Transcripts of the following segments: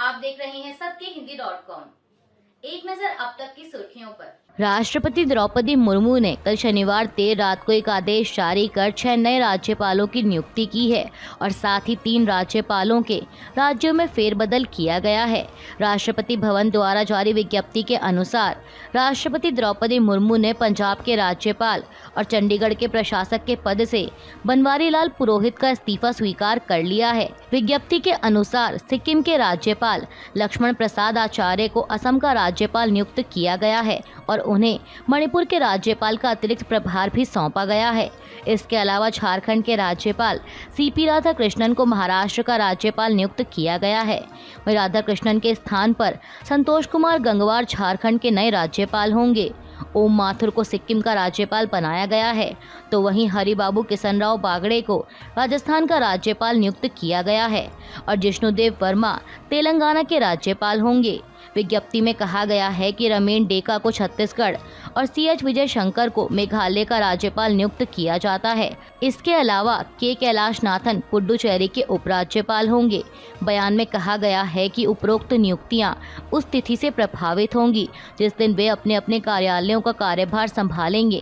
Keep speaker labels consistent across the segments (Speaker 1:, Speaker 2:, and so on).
Speaker 1: आप देख रहे हैं सत्यहिंदी.com। एक नजर अब तक की सुर्खियों पर।
Speaker 2: राष्ट्रपति द्रौपदी मुर्मू ने कल शनिवार देर रात को एक आदेश जारी कर 6 नए राज्यपालों की नियुक्ति की है और साथ ही 3 राज्यपालों के राज्यों में फेरबदल किया गया है। राष्ट्रपति भवन द्वारा जारी विज्ञप्ति के अनुसार राष्ट्रपति द्रौपदी मुर्मू ने पंजाब के राज्यपाल और चंडीगढ़ के प्रशासक के पद से बनवारी लाल पुरोहित का इस्तीफा स्वीकार कर लिया है। विज्ञप्ति के अनुसार सिक्किम के राज्यपाल लक्ष्मण प्रसाद आचार्य को असम का राज्यपाल नियुक्त किया गया है और उन्हें मणिपुर के राज्यपाल का अतिरिक्त प्रभार भी सौंपा गया है। इसके अलावा झारखंड के राज्यपाल सीपी राधाकृष्णन को महाराष्ट्र का राज्यपाल नियुक्त किया गया है। वहीं राधाकृष्णन के स्थान पर संतोष कुमार गंगवार झारखंड के नए राज्यपाल होंगे। ओम माथुर को सिक्किम का राज्यपाल बनाया गया है, तो वहीं हरिबाबू किशनराव बागड़े को राजस्थान का राज्यपाल नियुक्त किया गया है और जिष्णुदेव वर्मा तेलंगाना के राज्यपाल होंगे। विज्ञप्ति में कहा गया है कि रमेन डेका को छत्तीसगढ़ और CH विजय शंकर को मेघालय का राज्यपाल नियुक्त किया जाता है। इसके अलावा के कैलाश नाथन पुडुचेरी के उपराज्यपाल होंगे। बयान में कहा गया है कि उपरोक्त नियुक्तियां उस तिथि से प्रभावित होंगी जिस दिन वे अपने अपने कार्यालयों का कार्यभार संभालेंगे।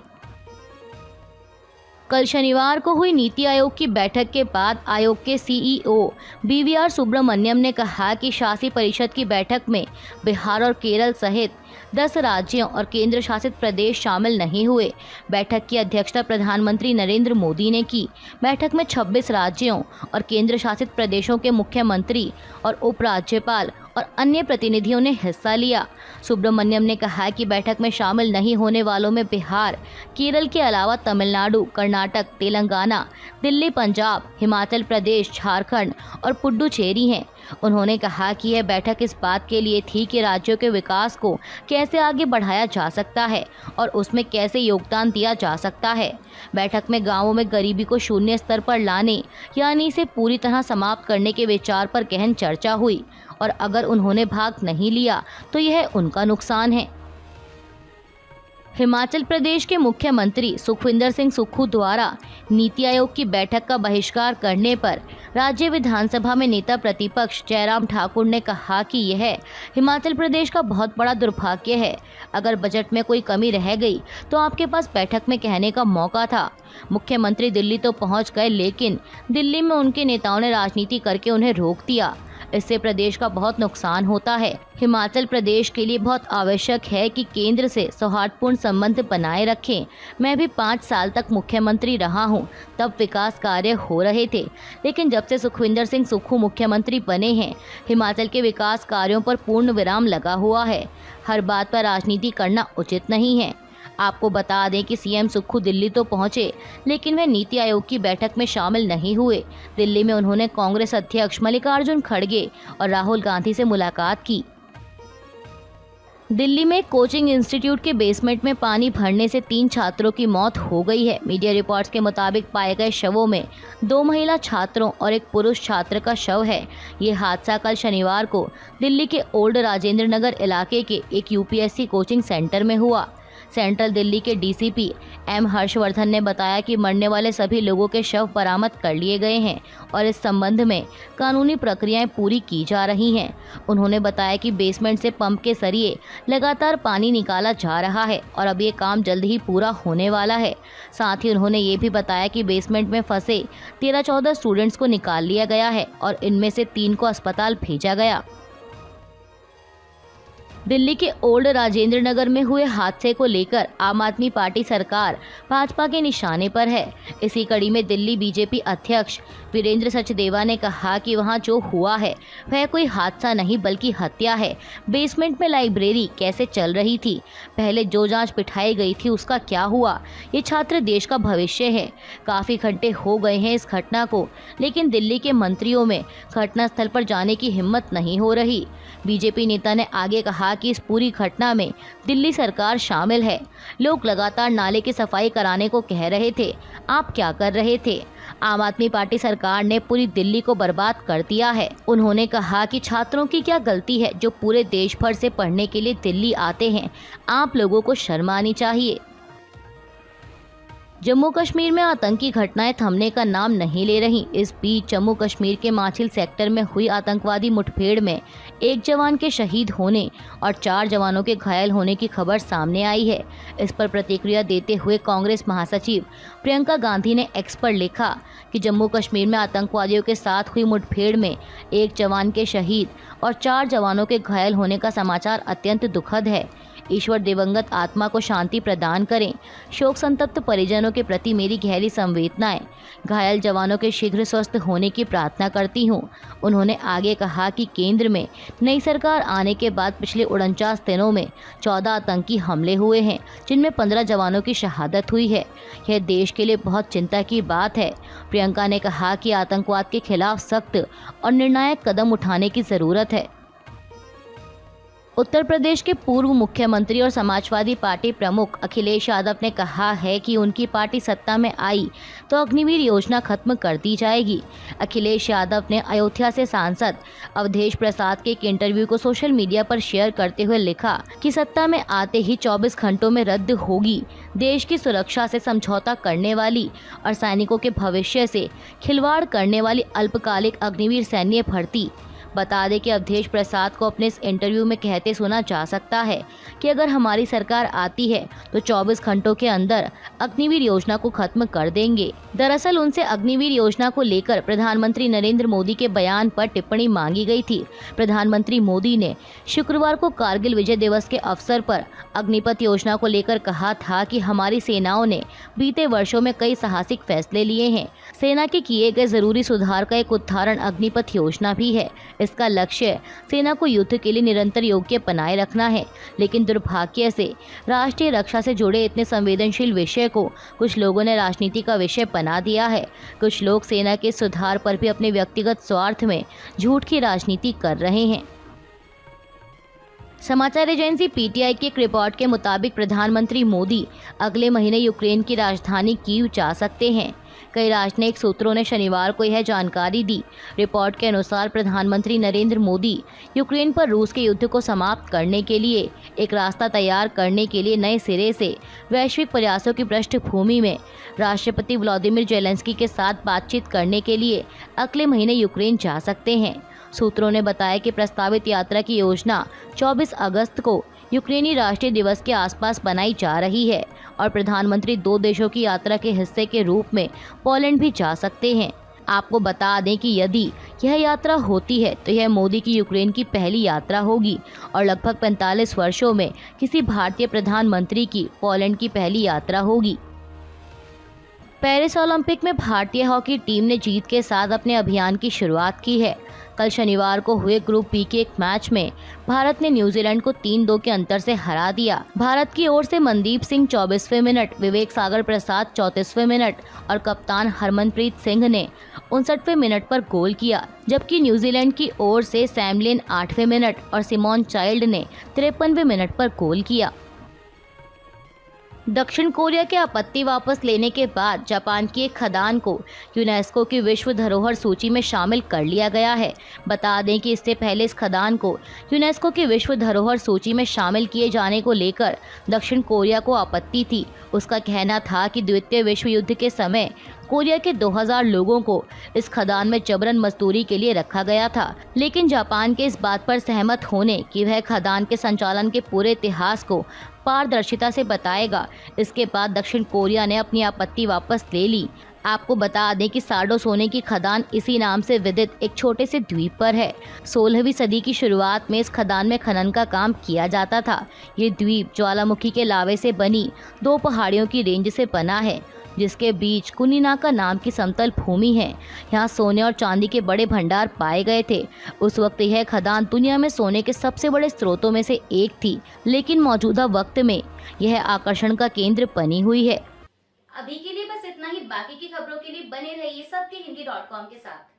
Speaker 2: कल शनिवार को हुई नीति आयोग की बैठक के बाद आयोग के CEO BVR सुब्रमण्यम ने कहा कि शासी परिषद की बैठक में बिहार और केरल सहित 10 राज्यों और केंद्र शासित प्रदेश शामिल नहीं हुए। बैठक की अध्यक्षता प्रधानमंत्री नरेंद्र मोदी ने की। बैठक में 26 राज्यों और केंद्र शासित प्रदेशों के मुख्यमंत्री और उपराज्यपाल और अन्य प्रतिनिधियों ने हिस्सा लिया। सुब्रमण्यम ने कहा कि बैठक में शामिल नहीं होने वालों में बिहार, केरल के अलावा तमिलनाडु, कर्नाटक, तेलंगाना, दिल्ली, पंजाब, हिमाचल प्रदेश, झारखंड और पुडुचेरी हैं। उन्होंने कहा कि यह बैठक इस बात के लिए थी कि राज्यों के विकास को कैसे आगे बढ़ाया जा सकता है और उसमें कैसे योगदान दिया जा सकता है। बैठक में गांवों में गरीबी को शून्य स्तर पर लाने यानी इसे पूरी तरह समाप्त करने के विचार पर गहन चर्चा हुई और अगर उन्होंने भाग नहीं लिया तो यह उनका नुकसान है। हिमाचल प्रदेश के मुख्यमंत्री सुखविंदर सिंह सुक्खू द्वारा नीति आयोग की बैठक का बहिष्कार करने पर राज्य विधानसभा में नेता प्रतिपक्ष जयराम ठाकुर ने कहा कि यह हिमाचल प्रदेश का बहुत बड़ा दुर्भाग्य है। अगर बजट में कोई कमी रह गई तो आपके पास बैठक में कहने का मौका था। मुख्यमंत्री दिल्ली तो पहुंच गए, लेकिन दिल्ली में उनके नेताओं ने राजनीति करके उन्हें रोक दिया। इससे प्रदेश का बहुत नुकसान होता है। हिमाचल प्रदेश के लिए बहुत आवश्यक है कि केंद्र से सौहार्दपूर्ण संबंध बनाए रखें। मैं भी 5 साल तक मुख्यमंत्री रहा हूं, तब विकास कार्य हो रहे थे, लेकिन जब से सुखविंदर सिंह सुक्खू मुख्यमंत्री बने हैं, हिमाचल के विकास कार्यों पर पूर्ण विराम लगा हुआ है। हर बात पर राजनीति करना उचित नहीं है। आपको बता दें कि CM सुक्खू दिल्ली तो पहुंचे, लेकिन वह नीति आयोग की बैठक में शामिल नहीं हुए। दिल्ली में उन्होंने कांग्रेस अध्यक्ष मल्लिकार्जुन खड़गे और राहुल गांधी से मुलाकात की। दिल्ली में कोचिंग इंस्टीट्यूट के बेसमेंट में पानी भरने से 3 छात्रों की मौत हो गई है। मीडिया रिपोर्ट्स के मुताबिक पाए गए शवों में 2 महिला छात्रों और एक पुरुष छात्र का शव है। ये हादसा कल शनिवार को दिल्ली के ओल्ड राजेंद्र नगर इलाके के एक UPSC कोचिंग सेंटर में हुआ। सेंट्रल दिल्ली के DCP M हर्षवर्धन ने बताया कि मरने वाले सभी लोगों के शव बरामद कर लिए गए हैं और इस संबंध में कानूनी प्रक्रियाएं पूरी की जा रही हैं। उन्होंने बताया कि बेसमेंट से पंप के जरिए लगातार पानी निकाला जा रहा है और अब ये काम जल्द ही पूरा होने वाला है। साथ ही उन्होंने ये भी बताया कि बेसमेंट में फंसे 13-14 स्टूडेंट्स को निकाल लिया गया है और इनमें से 3 को अस्पताल भेजा गया। दिल्ली के ओल्ड राजेंद्र नगर में हुए हादसे को लेकर आम आदमी पार्टी सरकार भाजपा के निशाने पर है। इसी कड़ी में दिल्ली बीजेपी अध्यक्ष वीरेंद्र सचदेवा ने कहा कि वहां जो हुआ है वह कोई हादसा नहीं बल्कि हत्या है। बेसमेंट में लाइब्रेरी कैसे चल रही थी, पहले जो जांच बिठाई गई थी उसका क्या हुआ? ये छात्र देश का भविष्य है। काफी घंटे हो गए हैं इस घटना को, लेकिन दिल्ली के मंत्रियों में घटनास्थल पर जाने की हिम्मत नहीं हो रही। बीजेपी नेता ने आगे कहा कि इस पूरी घटना में दिल्ली सरकार शामिल है। लोग लगातार नाले की सफाई कराने को कह रहे थे, आप क्या कर रहे थे? आम आदमी पार्टी सरकार ने पूरी दिल्ली को बर्बाद कर दिया है। उन्होंने कहा कि छात्रों की क्या गलती है जो पूरे देश भर से पढ़ने के लिए दिल्ली आते हैं। आप लोगों को शर्म आनी चाहिए। जम्मू कश्मीर में आतंकी घटनाएं थमने का नाम नहीं ले रही। इस बीच जम्मू कश्मीर के माछिल सेक्टर में हुई आतंकवादी मुठभेड़ में एक जवान के शहीद होने और 4 जवानों के घायल होने की खबर सामने आई है। इस पर प्रतिक्रिया देते हुए कांग्रेस महासचिव प्रियंका गांधी ने एक्स पर लिखा कि जम्मू कश्मीर में आतंकवादियों के साथ हुई मुठभेड़ में एक जवान के शहीद और 4 जवानों के घायल होने का समाचार अत्यंत दुखद है। ईश्वर दिवंगत आत्मा को शांति प्रदान करें। शोक संतप्त परिजनों के प्रति मेरी गहरी संवेदनाएं। घायल जवानों के शीघ्र स्वस्थ होने की प्रार्थना करती हूं। उन्होंने आगे कहा कि केंद्र में नई सरकार आने के बाद पिछले 49 दिनों में 14 आतंकी हमले हुए हैं, जिनमें 15 जवानों की शहादत हुई है। यह देश के लिए बहुत चिंता की बात है। प्रियंका ने कहा कि आतंकवाद के खिलाफ सख्त और निर्णायक कदम उठाने की जरूरत है। उत्तर प्रदेश के पूर्व मुख्यमंत्री और समाजवादी पार्टी प्रमुख अखिलेश यादव ने कहा है कि उनकी पार्टी सत्ता में आई तो अग्निवीर योजना खत्म कर दी जाएगी। अखिलेश यादव ने अयोध्या से सांसद अवधेश प्रसाद के एक इंटरव्यू को सोशल मीडिया पर शेयर करते हुए लिखा कि सत्ता में आते ही 24 घंटों में रद्द होगी देश की सुरक्षा से समझौता करने वाली और सैनिकों के भविष्य से खिलवाड़ करने वाली अल्पकालिक अग्निवीर सैन्य भर्ती। बता दें कि अवधेश प्रसाद को अपने इस इंटरव्यू में कहते सुना जा सकता है कि अगर हमारी सरकार आती है तो 24 घंटों के अंदर अग्निवीर योजना को खत्म कर देंगे। दरअसल उनसे अग्निवीर योजना को लेकर प्रधानमंत्री नरेंद्र मोदी के बयान पर टिप्पणी मांगी गई थी। प्रधानमंत्री मोदी ने शुक्रवार को कारगिल विजय दिवस के अवसर पर अग्निपथ योजना को लेकर कहा था कि हमारी सेनाओं ने बीते वर्षों में कई साहसिक फैसले लिए हैं। सेना के किए गए जरूरी सुधार का एक उदाहरण अग्निपथ योजना भी है। इसका लक्ष्य सेना को युद्ध के लिए निरंतर योग्य बनाए रखना है, लेकिन दुर्भाग्य से राष्ट्रीय रक्षा से जुड़े इतने संवेदनशील विषय को कुछ लोगों ने राजनीति का विषय बना दिया है। कुछ लोग सेना के सुधार पर भी अपने व्यक्तिगत स्वार्थ में झूठ की राजनीति कर रहे हैं। समाचार एजेंसी पीटीआई की एक रिपोर्ट के मुताबिक प्रधानमंत्री मोदी अगले महीने यूक्रेन की राजधानी कीव जा सकते हैं। कई राजनयिक सूत्रों ने शनिवार को यह जानकारी दी। रिपोर्ट के अनुसार प्रधानमंत्री नरेंद्र मोदी यूक्रेन पर रूस के युद्ध को समाप्त करने के लिए एक रास्ता तैयार करने के लिए नए सिरे से वैश्विक प्रयासों की पृष्ठभूमि में राष्ट्रपति व्लादिमीर जेलेंस्की के साथ बातचीत करने के लिए अगले महीने यूक्रेन जा सकते हैं। सूत्रों ने बताया कि प्रस्तावित यात्रा की योजना 24 अगस्त को यूक्रेनी राष्ट्रीय दिवस के आसपास बनाई जा रही है और प्रधानमंत्री 2 देशों की यात्रा के हिस्से के रूप में पोलैंड भी जा सकते हैं। आपको बता दें कि यदि यह यात्रा होती है तो यह मोदी की यूक्रेन की पहली यात्रा होगी और लगभग 45 वर्षों में किसी भारतीय प्रधानमंत्री की पोलैंड की पहली यात्रा होगी। पेरिस ओलंपिक में भारतीय हॉकी टीम ने जीत के साथ अपने अभियान की शुरुआत की है। कल शनिवार को हुए ग्रुप बी के एक मैच में भारत ने न्यूजीलैंड को 3-2 के अंतर से हरा दिया। भारत की ओर से मनदीप सिंह 24वें मिनट, विवेक सागर प्रसाद 34वें मिनट और कप्तान हरमनप्रीत सिंह ने 59वें मिनट पर गोल किया, जबकि न्यूजीलैंड की ओर से सैमलिन 8वें मिनट और सिमोन चाइल्ड ने 53वें मिनट पर गोल किया। दक्षिण कोरिया के आपत्ति वापस लेने के बाद जापान की एक खदान को यूनेस्को की विश्व धरोहर सूची में शामिल कर लिया गया है। बता दें कि इससे पहले इस खदान को यूनेस्को की विश्व धरोहर सूची में शामिल किए जाने को लेकर दक्षिण कोरिया को आपत्ति थी। उसका कहना था कि द्वितीय विश्व युद्ध के समय कोरिया के 2000 लोगों को इस खदान में जबरन मजदूरी के लिए रखा गया था, लेकिन जापान के इस बात पर सहमत होने कि वह खदान के संचालन के पूरे इतिहास को पारदर्शिता से बताएगा, इसके बाद दक्षिण कोरिया ने अपनी आपत्ति वापस ले ली। आपको बता दें कि साडो सोने की खदान इसी नाम से विदित एक छोटे से द्वीप पर है। 16वीं सदी की शुरुआत में इस खदान में खनन का काम किया जाता था। ये द्वीप ज्वालामुखी के लावे से बनी 2 पहाड़ियों की रेंज से बना है, जिसके बीच कुनीनाका नाम की समतल भूमि है। यहाँ सोने और चांदी के बड़े भंडार पाए गए थे। उस वक्त यह खदान दुनिया में सोने के सबसे बड़े स्रोतों में से एक थी, लेकिन मौजूदा वक्त में यह आकर्षण का केंद्र बनी हुई है।
Speaker 1: अभी के लिए बस इतना ही। बाकी की खबरों के लिए बने रहिए सबके हिंदी.com के साथ।